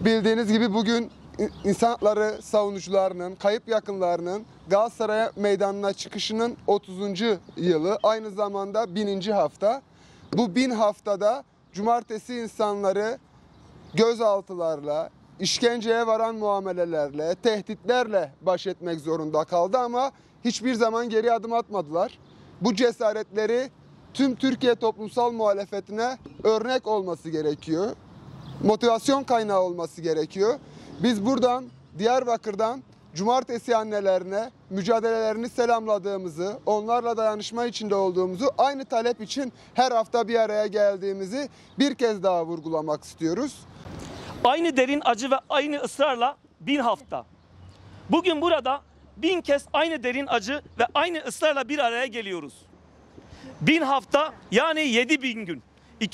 Bildiğiniz gibi bugün insan hakları savunucularının, kayıp yakınlarının Galatasaray Meydanı'na çıkışının 30. yılı. Aynı zamanda 1000. hafta. Bu 1000 haftada cumartesi insanları gözaltılarla, işkenceye varan muamelelerle, tehditlerle baş etmek zorunda kaldı ama hiçbir zaman geri adım atmadılar. Bu cesaretleri tüm Türkiye toplumsal muhalefetine örnek olması gerekiyor. Motivasyon kaynağı olması gerekiyor. Biz buradan, Diyarbakır'dan cumartesi annelerine mücadelelerini selamladığımızı, onlarla dayanışma içinde olduğumuzu, aynı talep için her hafta bir araya geldiğimizi bir kez daha vurgulamak istiyoruz. Aynı derin acı ve aynı ısrarla 1000 hafta. Bugün burada 1000 kez aynı derin acı ve aynı ısrarla bir araya geliyoruz. 1000 hafta yani 7000 gün,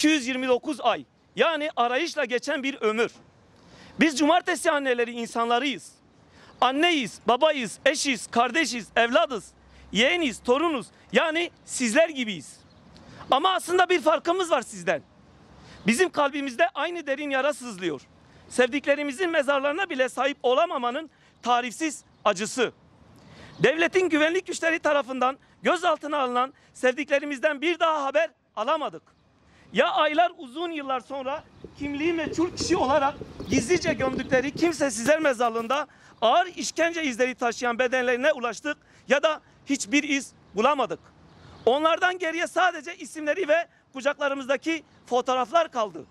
229 ay, yani arayışla geçen bir ömür. Biz cumartesi anneleri insanlarıyız. Anneyiz, babayız, eşiz, kardeşiz, evladız, yeğeniz, torunuz, yani sizler gibiyiz. Ama aslında bir farkımız var sizden. Bizim kalbimizde aynı derin yara sızlıyor. Sevdiklerimizin mezarlarına bile sahip olamamanın tarifsiz acısı. Devletin güvenlik güçleri tarafından gözaltına alınan sevdiklerimizden bir daha haber alamadık. Ya aylar uzun yıllar sonra kimliği meçhul kişi olarak gizlice gömdükleri kimsesizler mezarlığında ağır işkence izleri taşıyan bedenlerine ulaştık ya da hiçbir iz bulamadık. Onlardan geriye sadece isimleri ve kucaklarımızdaki fotoğraflar kaldı.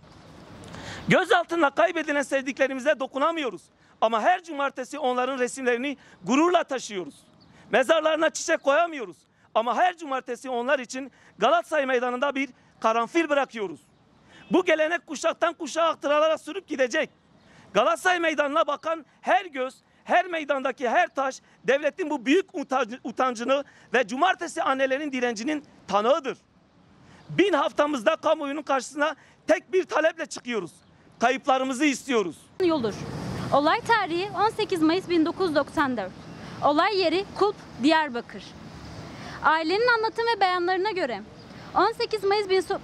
Gözaltına kaybedilen sevdiklerimize dokunamıyoruz. Ama her cumartesi onların resimlerini gururla taşıyoruz. Mezarlarına çiçek koyamıyoruz. Ama her cumartesi onlar için Galatasaray Meydanı'nda bir karanfil bırakıyoruz. Bu gelenek kuşaktan kuşağa aktarılarak sürüp gidecek. Galatasaray Meydanı'na bakan her göz, her meydandaki her taş devletin bu büyük utancını ve cumartesi annelerin direncinin tanığıdır. 1000 haftamızda kamuoyunun karşısına tek bir taleple çıkıyoruz. Kayıplarımızı istiyoruz. Olur. Olay tarihi 18 Mayıs 1994. Olay yeri Kulp, Diyarbakır. Ailenin anlatım ve beyanlarına göre 18 Mayıs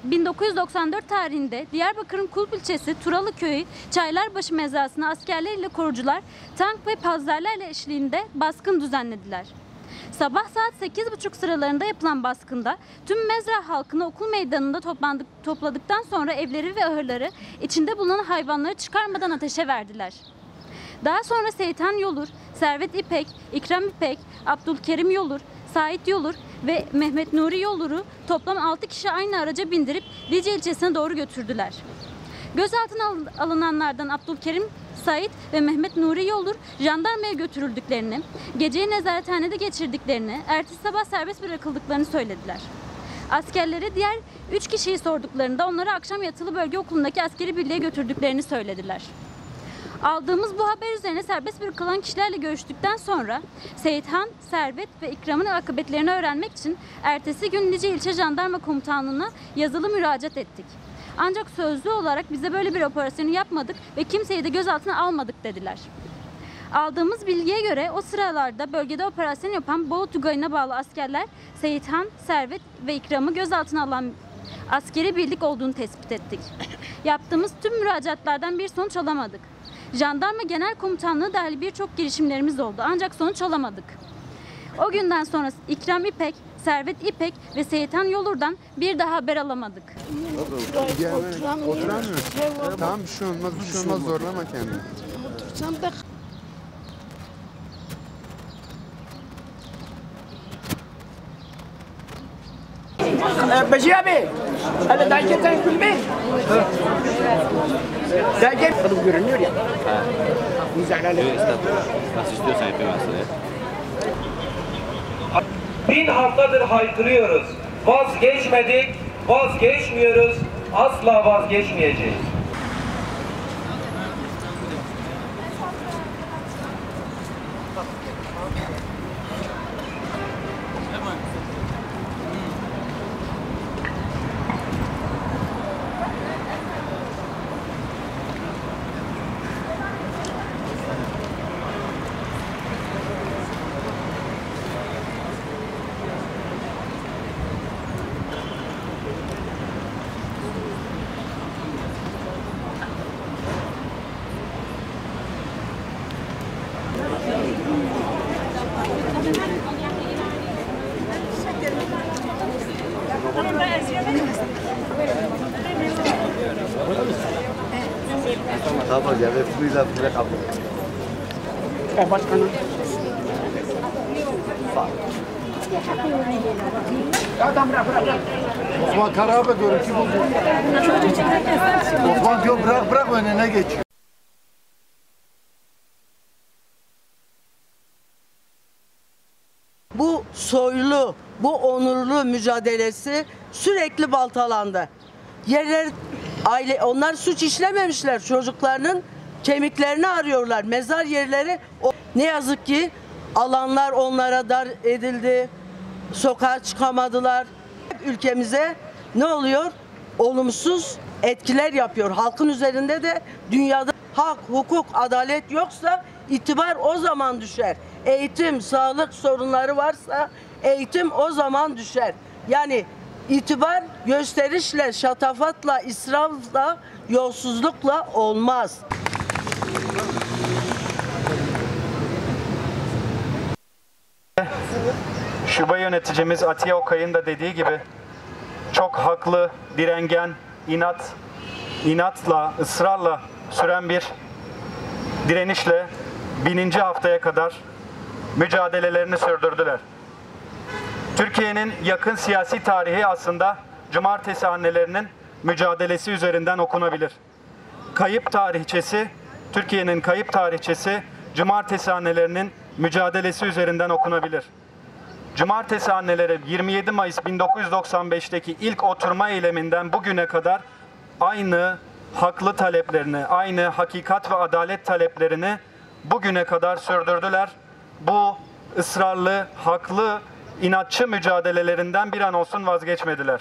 1994 tarihinde Diyarbakır'ın Kulp ilçesi Turalı Köyü Çaylarbaşı mezrasına askerleriyle korucular tank ve panzerlerle eşliğinde baskın düzenlediler. Sabah saat 8.30 sıralarında yapılan baskında tüm mezra halkını okul meydanında topladıktan sonra evleri ve ahırları içinde bulunan hayvanları çıkarmadan ateşe verdiler. Daha sonra Seyitan Yolur, Servet İpek, İkram İpek, Abdülkerim Yolur, Sait Yolur ve Mehmet Nuri Yolur'u toplam 6 kişi aynı araca bindirip Lice ilçesine doğru götürdüler. Gözaltına alınanlardan Abdülkerim, Sait ve Mehmet Nuri Yolur jandarmaya götürüldüklerini, geceyi nezarethanede geçirdiklerini, ertesi sabah serbest bırakıldıklarını söylediler. Askerlere diğer 3 kişiyi sorduklarında onları akşam yatılı bölge okulundaki askeri birliğe götürdüklerini söylediler. Aldığımız bu haber üzerine serbest bırakılan kişilerle görüştükten sonra Seyithan, Servet ve İkram'ın akıbetlerini öğrenmek için ertesi gün Lice İlçe Jandarma Komutanlığı'na yazılı müracaat ettik. Ancak sözlü olarak bize böyle bir operasyonu yapmadık ve kimseyi de gözaltına almadık dediler. Aldığımız bilgiye göre o sıralarda bölgede operasyon yapan Bolu Tugayı'na bağlı askerler Seyithan, Servet ve İkram'ı gözaltına alan askeri birlik olduğunu tespit ettik. Yaptığımız tüm müracaatlardan bir sonuç alamadık. Jandarma Genel Komutanlığı dahil birçok girişimlerimiz oldu ancak sonuç alamadık. O günden sonra İkram İpek, Servet İpek ve Seyitan Yolur'dan bir daha haber alamadık. Oturamıyor. Tamam, bir şey olmaz, zorlama kendini. Otursam da بجي abi. Hadi daha geçen kulübe. Daha geç. Kadın görünüyor ya. Müzakere. Nasıl istiyorsan yapayım aslında. 1000 haftadır haykırıyoruz. Vazgeçmedik, vazgeçmiyoruz, asla vazgeçmeyeceğiz. Başkanım. Ya tamam bırak. Osman Karabı görüntü buldu. Osman diyor bırak önüne geç. Bu soylu, bu onurlu mücadelesi sürekli baltalandı. Onlar suç işlememişler, çocuklarının kemiklerini arıyorlar. Mezar yerleri ne yazık ki alanlar onlara dar edildi. Sokağa çıkamadılar. Ülkemize ne oluyor? Olumsuz etkiler yapıyor. Halkın üzerinde de dünyada hak, hukuk, adalet yoksa itibar o zaman düşer. Eğitim, sağlık sorunları varsa eğitim o zaman düşer. Yani itibar gösterişle, şatafatla, israfla, yolsuzlukla olmaz. Şube yöneticimiz Atiye Okay'ın da dediği gibi çok haklı, direngen, inatla, ısrarla süren bir direnişle 1000. haftaya kadar mücadelelerini sürdürdüler. Türkiye'nin yakın siyasi tarihi aslında cumartesi annelerinin mücadelesi üzerinden okunabilir. Türkiye'nin kayıp tarihçesi cumartesi annelerinin mücadelesi üzerinden okunabilir. Cumartesi anneleri 27 Mayıs 1995'teki ilk oturma eyleminden bugüne kadar aynı haklı taleplerini, aynı hakikat ve adalet taleplerini bugüne kadar sürdürdüler. Bu ısrarlı, haklı, inatçı mücadelelerinden bir an olsun vazgeçmediler.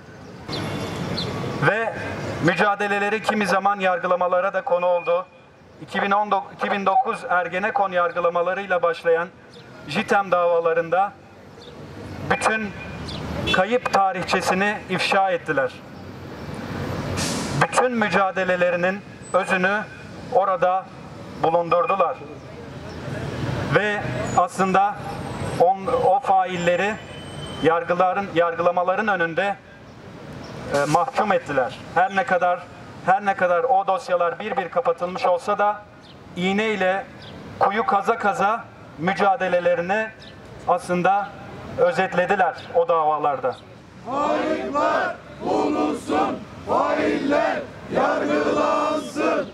Ve mücadeleleri kimi zaman yargılamalara da konu oldu. 2009 Ergenekon yargılamalarıyla başlayan JITEM davalarında bütün kayıp tarihçesini ifşa ettiler. Bütün mücadelelerinin özünü orada bulundurdular. Ve aslında o failleri yargılamaların önünde mahkum ettiler. Her ne kadar o dosyalar bir kapatılmış olsa da iğneyle kuyu kaza kaza mücadelelerini aslında özetlediler o davalarda. Failler bulunsun, failler yargılansın.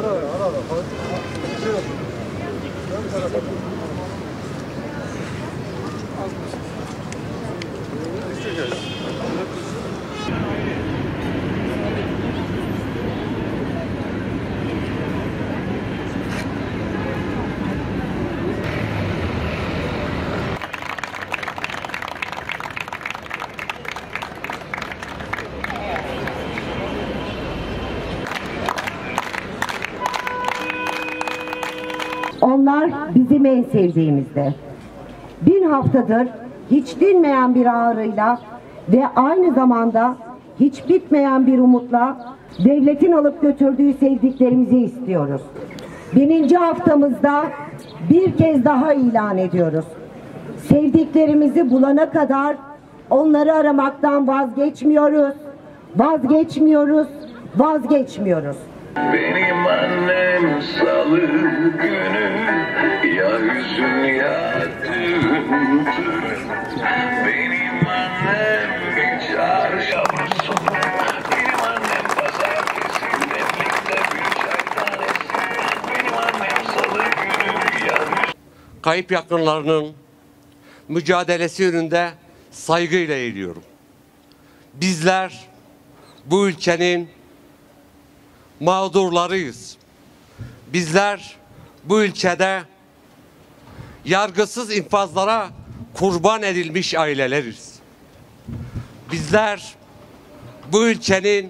Onlar bizim en sevdiğimizde. 1000 haftadır hiç dinmeyen bir ağrıyla ve aynı zamanda hiç bitmeyen bir umutla devletin alıp götürdüğü sevdiklerimizi istiyoruz. 1000. haftamızda bir kez daha ilan ediyoruz. Sevdiklerimizi bulana kadar onları aramaktan vazgeçmiyoruz, vazgeçmiyoruz, vazgeçmiyoruz. Benim annem salı günü ya hüzün ya düğündür. Benim annem bir çarşafı. Benim annem pazartesi demlikte bir çay tanesi. Benim annem salı günü ya hüzün. Kayıp yakınlarının mücadelesi yönünde saygıyla eğiliyorum. Bizler bu ülkenin mağdurlarıyız. Bizler bu ülkede yargısız infazlara kurban edilmiş aileleriz. Bizler bu ülkenin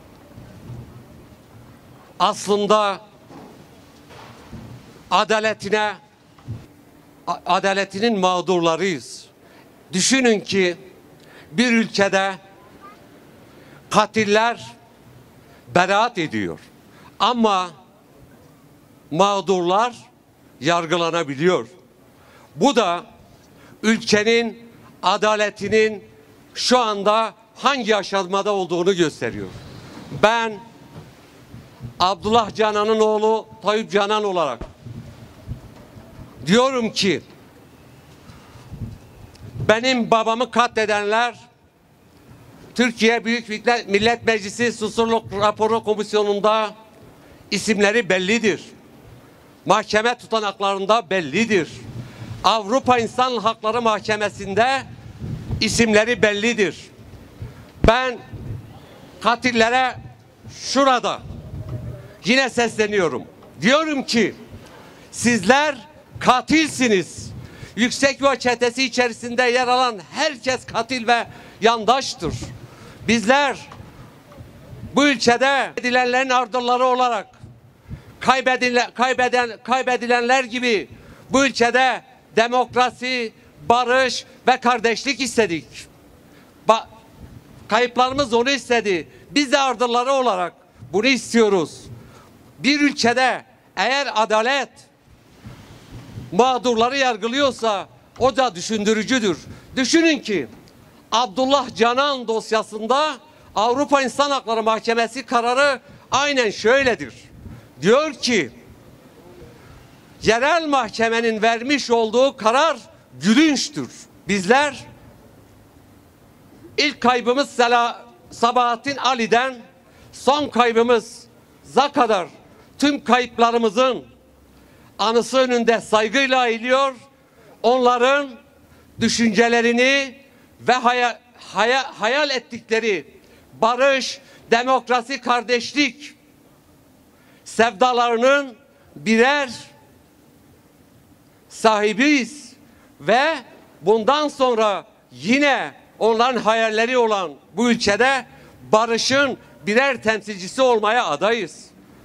aslında adaletinin mağdurlarıyız. Düşünün ki bir ülkede katiller beraat ediyor. Ama mağdurlar yargılanabiliyor. Bu da ülkenin adaletinin şu anda hangi aşamada olduğunu gösteriyor. Ben Abdullah Canan'ın oğlu Tayyip Canan olarak diyorum ki benim babamı katledenler Türkiye Büyük Millet Meclisi Susurluk Raporu Komisyonu'nda isimleri bellidir. Mahkeme tutanaklarında bellidir. Avrupa İnsan Hakları Mahkemesi'nde isimleri bellidir. Ben katillere şurada yine sesleniyorum. Diyorum ki sizler katilsiniz. Yüksek Yol Çetesi içerisinde yer alan herkes katil ve yandaştır. Bizler bu ülkede edilenlerin ardılları olarak kaybedilenler gibi bu ülkede demokrasi, barış ve kardeşlik istedik. Kayıplarımız onu istedi. Biz de ardılları olarak bunu istiyoruz. Bir ülkede eğer adalet mağdurları yargılıyorsa o da düşündürücüdür. Düşünün ki Abdullah Canan dosyasında Avrupa İnsan Hakları Mahkemesi kararı aynen şöyledir. Diyor ki yerel mahkemenin vermiş olduğu karar gülünçtür. Bizler ilk kaybımız Sabahattin Ali'den son kaybımıza kadar tüm kayıplarımızın anısı önünde saygıyla eğiliyor. Onların düşüncelerini ve hayal ettikleri barış, demokrasi, kardeşlik sevdalarının birer sahibiyiz ve bundan sonra yine onların hayalleri olan bu ülkede barışın birer temsilcisi olmaya adayız.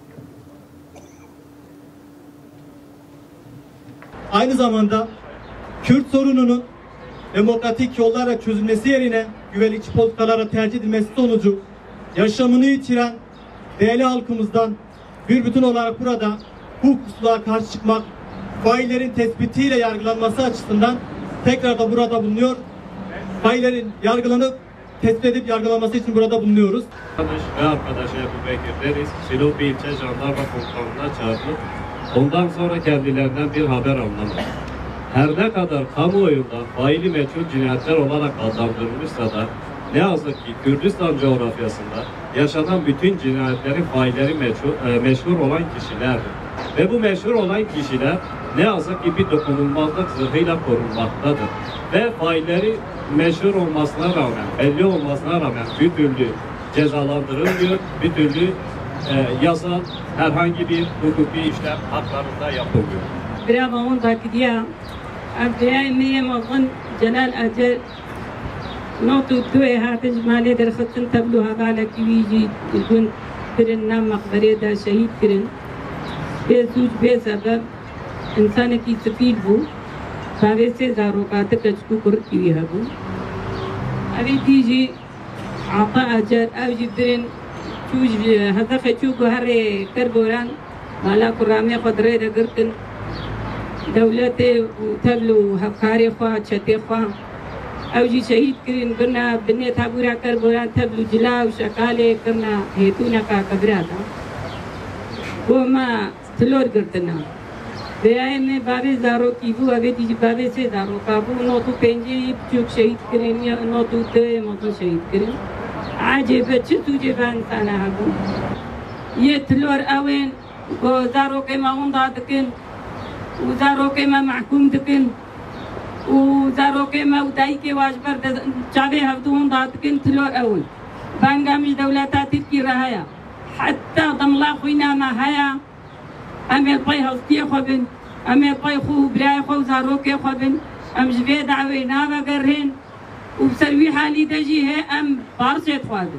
Aynı zamanda Kürt sorununun demokratik yollarla çözülmesi yerine güvenlikçi politikalara tercih edilmesi sonucu yaşamını yitiren değerli halkımızdan bir bütün olarak burada hukuksuzluğa karşı çıkmak, faillerin tespitiyle yargılanması açısından tekrar da burada bulunuyor. Faillerin yargılanıp tespit edip yargılanması için burada bulunuyoruz. Ve arkadaşı Ebu Bekir Deriz, Silopi İlçe Jandarma Komutanlığı'na çağrılıp ondan sonra kendilerinden bir haber alınamadı. Her ne kadar kamuoyunda faili meçhul cinayetler olarak adlandırılmışsa da ne yazık ki Kürdistan coğrafyasında yaşanan bütün cinayetlerin failleri meşhur olan kişilerdir. Ve bu meşhur olan kişiler ne yazık ki bir dokunulmazlık zırhıyla korunmaktadır. Ve failleri meşhur olmasına rağmen, belli olmasına rağmen bir türlü cezalandırılmıyor, bir türlü yasal herhangi bir hukuki işlem haklarında yapılmıyor. برافو هون ذاكديا أبدأ مية مظن جلال أجل نوتو توي هاتج مالي در ختن تبلو هذا لك ويجي يكون كرن نام مقبري دا شهيد كرن بسوج بسبب إنسان كي سفيد بو فاوي سي زاروكاتك أجكو كرتي ويها بو أبي تيجي عطاء أجل أو جبرن شوج هذا خشوكو هري كربوران مالا كرامي قدري دا قرتن دولتي وتبلو هفكاري خوا تشتي خوا أوجي شهيد كرين قلنا بني تابورا كربورا تبلو جلا وشكالي كرنا هيتونا كا كبراتا وما تلور قرتنا بيائي में 22,000 की वो अभी 22,000 का वो नौतू पेंजे चुक शहीद करें या नौतू ते मतलब शहीद करें आज बच्चे तुझे इंसान है ये तलवर अवेन गोजारों के माउंड दादकिन وزارو के मैं महकूम दकिन وزارو के मैं उदाई के वाजबर चावे हफ्तों दादकिन थलोर अول بانجامش دولتا تركي رهايا حتى ضملا خوينا ما هيا أمي باي هفتي خبن أمي باي خو براي خو زارو كي خبن أم جبي دعوي نابا قرهن وبسروي حالي دجي هي أم بارسيت خادم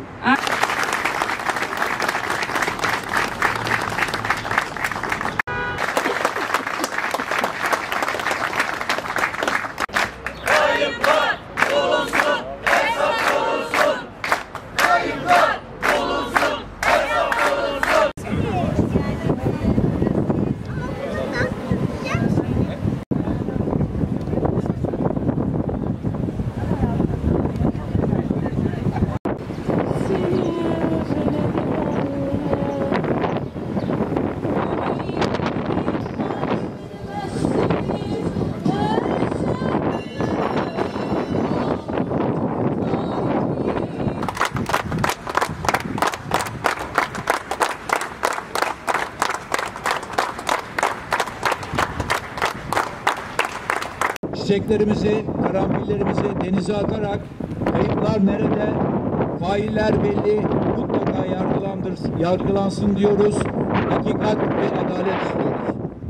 çiçeklerimizi, karanfillerimizi denize atarak kayıplar nerede, failler belli, mutlaka yargılansın diyoruz. Hakikat ve adalet istiyoruz.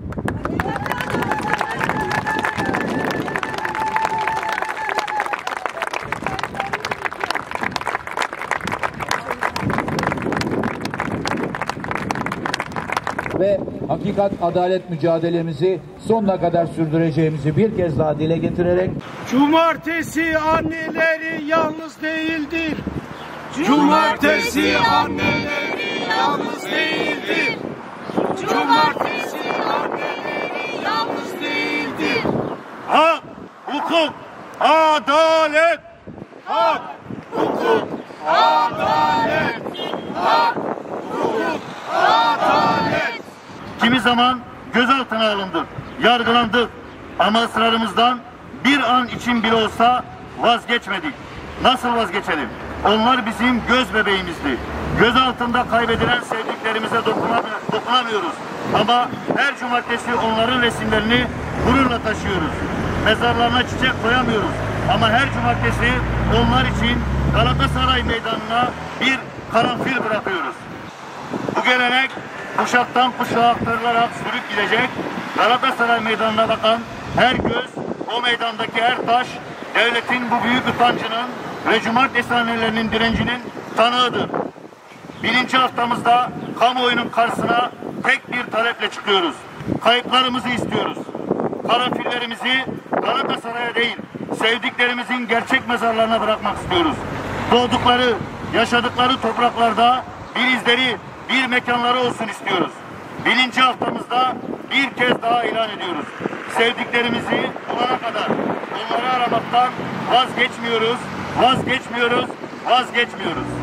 Ve hakikat adalet mücadelemizi sonuna kadar sürdüreceğimizi bir kez daha dile getirerek Cumartesi anneleri yalnız değildir. Cumartesi anneleri yalnız değildir. Cumartesi anneleri yalnız değildir. Hak, hukuk, adalet. Hak, hukuk, adalet. Hak, hukuk, adalet. Kimi zaman gözaltına alındık, yargılandık ama ısrarımızdan bir an için bile olsa vazgeçmedik. Nasıl vazgeçelim? Onlar bizim göz bebeğimizdi. Göz altında kaybedilen sevdiklerimize dokunamıyoruz. Ama her cumartesi onların resimlerini gururla taşıyoruz. Mezarlarına çiçek koyamıyoruz. Ama her cumartesi onlar için Galatasaray Meydanı'na bir karanfil bırakıyoruz. Bu gelenek kuşaktan kuşağa aktarılarak sürüp gidecek. Galatasaray Meydanı'na bakan her göz, o meydandaki her taş, devletin bu büyük utancının ve cumartesi annelerinin direncinin tanığıdır. Birinci haftamızda kamuoyunun karşısına tek bir taleple çıkıyoruz. Kayıplarımızı istiyoruz. Karanfillerimizi Galatasaray'a değil, sevdiklerimizin gerçek mezarlarına bırakmak istiyoruz. Doğdukları, yaşadıkları topraklarda bir izleri, bir mekanları olsun istiyoruz. Birinci haftamızda bir kez daha ilan ediyoruz. Sevdiklerimizi bulana kadar onları aramaktan vazgeçmiyoruz, vazgeçmiyoruz, vazgeçmiyoruz.